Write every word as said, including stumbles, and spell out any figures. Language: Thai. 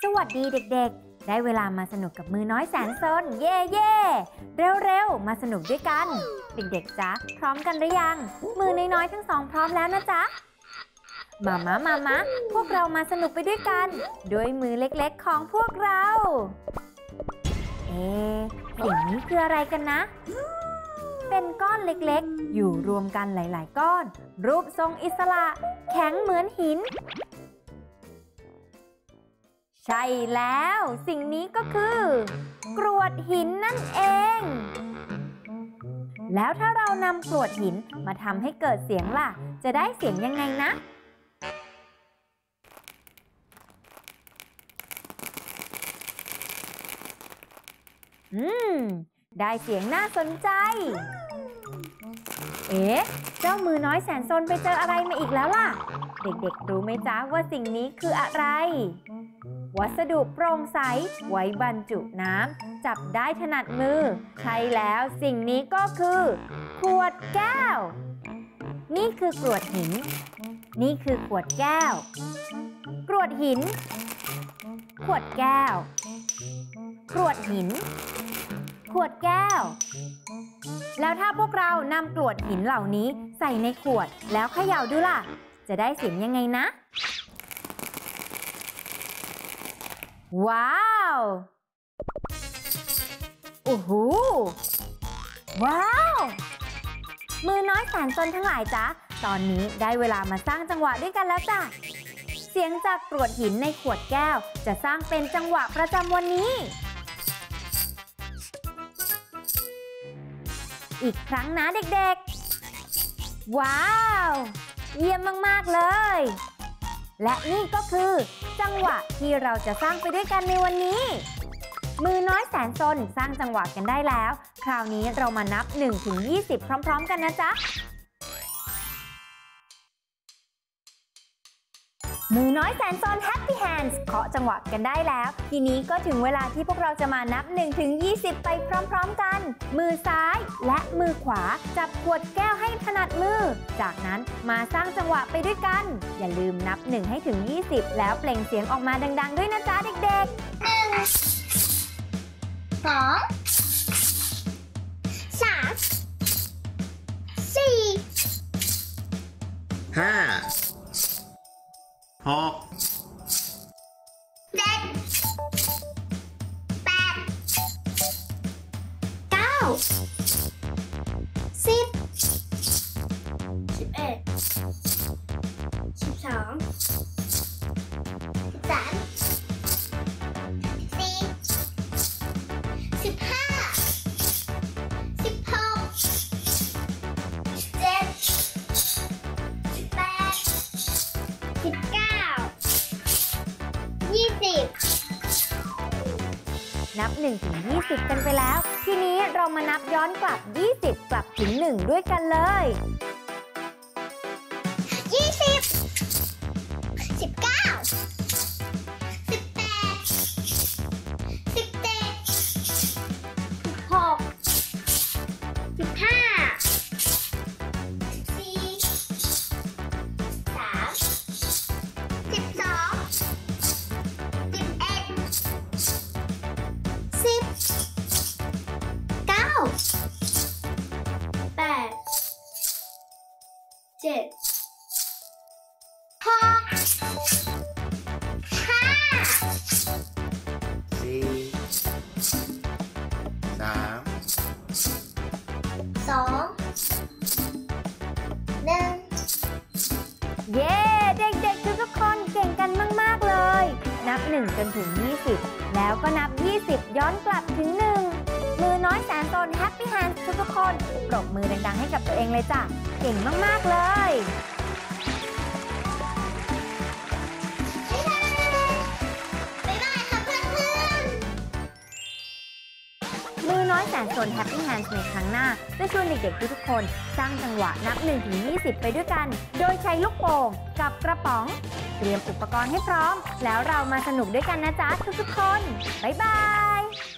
สวัสดีเด็กๆได้เวลามาสนุกกับมือน้อยแสนซนเย่เย่เร็วๆมาสนุกด้วยกันเด็กๆจ๊ะพร้อมกันหรือยังมือน้อยๆทั้งสองพร้อมแล้วนะจ๊ะมามามามะพวกเรามาสนุกไปด้วยกันด้วยมือเล็กๆของพวกเราเอ๊ะสิ่งนี้คืออะไรกันนะเป็นก้อนเล็กๆอยู่รวมกันหลายๆก้อนรูปทรงอิสระแข็งเหมือนหินใช่แล้วสิ่งนี้ก็คือกรวดหินนั่นเองแล้วถ้าเรานำกรวดหินมาทำให้เกิดเสียงล่ะจะได้เสียงยังไงนะอืมได้เสียงน่าสนใจเอ๊ะเจ้ามือน้อยแสนซนไปเจออะไรมาอีกแล้วล่ะเด็กๆรู้ไหมจ๊ะว่าสิ่งนี้คืออะไรวัสดุโปร่งใสไว้บรรจุน้ำจับได้ถนัดมือใช่แล้วสิ่งนี้ก็คือขวดแก้วนี่คือกรวดหินนี่คือขวดแก้วกรวดหินขวดแก้วกรวดหินขวดแก้วแล้วถ้าพวกเรานำกรวดหินเหล่านี้ใส่ในขวดแล้วเขย่าดูล่ะจะได้เสียงยังไงนะว้าวโอ้โหว้าวมือน้อยแสนซนทั้งหลายจ๊ะตอนนี้ได้เวลามาสร้างจังหวะด้วยกันแล้วจ้ะเสียงจากกรวดหินในขวดแก้วจะสร้างเป็นจังหวะประจำวันนี้อีกครั้งนะเด็กๆว้าวเยี่ยมมากๆเลยและนี่ก็คือจังหวะที่เราจะสร้างไปด้วยกันในวันนี้มือน้อยแสนซนสร้างจังหวะกันได้แล้วคราวนี้เรามานับ หนึ่งถึงยี่สิบ พร้อมๆกันนะจ๊ะมือน้อยแสนซน Happy Hands เคาะจังหวะกันได้แล้วทีนี้ก็ถึงเวลาที่พวกเราจะมานับ หนึ่งถึงยี่สิบ ไปพร้อมๆกันมือซ้ายและมือขวาจับขวดแก้วให้ถนัดมือจากนั้นมาสร้างจังหวะไปด้วยกันอย่าลืมนับหนึ่งให้ถึงยี่สิบแล้วเปล่งเสียงออกมาดังๆด้วยนะจ๊ะเด็กๆหนึ่งสอง สาม สี่ห้าหกเจ็ด แปด เก้า สิบ สิบเอ็ด สิบสอง สิบสาม สิบสี่ สิบห้า สิบหก สิบเจ็ด สิบแปด สิบเก้า ยี่สิบนับ หนึ่งถึงยี่สิบ กันไปแล้วทีนี้เรามานับย้อนกลับยี่สิบกลับถึงหนึ่งด้วยกันเลยยี่สิบ สิบเก้า สิบแปด สิบเจ็ด สิบหก สิบห้า สิบสี่ สิบสาม สิบสอง สิบเอ็ด สิบ เก้า แปด เจ็ด หก ห้าสี่ สามสอง หนึ่งเย้เด็กๆทุกๆคนเก่งกันมากๆเลยนับหนึ่งจนถึงยี่สิบแล้วก็นับยี่สิบย้อนกลับถึงหนึ่งมือน้อยแสนซน Happy Hands ทุกๆคนปรบมือดังๆให้กับตัวเองเลยจ้ะเก่งมากๆเลยบ๊ายบายค่ะเพื่อนมือน้อยแสนซน Happy Hands ในครั้งหน้าจะชวนเด็กๆทุกๆคนสร้างจังหวะนับ หนึ่งถึงยี่สิบ ไปด้วยกันโดยใช้ลูกโป่งกับกระป๋องเตรียมอุปกรณ์ให้พร้อมแล้วเรามาสนุกด้วยกันนะจ๊ะทุกๆคนบ๊ายบาย